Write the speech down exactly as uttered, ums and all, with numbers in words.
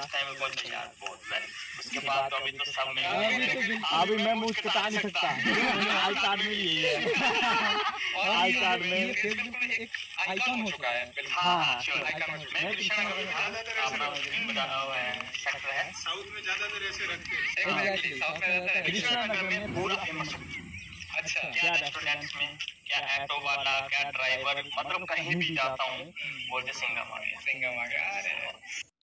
First time कौन सा यार बहुत वेल, उसके बाद तो अभी तो सब में अभी मैं मुझ बता नहीं सकता, आई कार्ड में भी है, आई कार्ड में फेसबुक में एक आइकन हो चुका है। हाँ हाँ श्योर आइकन हो चुका है। मैं कृष्णा अपना बना हुआ है सेक्टर है, साउथ में ज्यादातर ऐसे रखते हैं। एग्जैक्टली साउथ में रहता है। कृष्णा नगर में पूरा फेमस है। अच्छा क्या रेस्टोरेंट्स में, क्या ऑटो वाला, क्या ड्राइवर, मतलब कहीं भी जाता हूँ बोलते सिंघम आ गया, सिंघम आ गया। अरे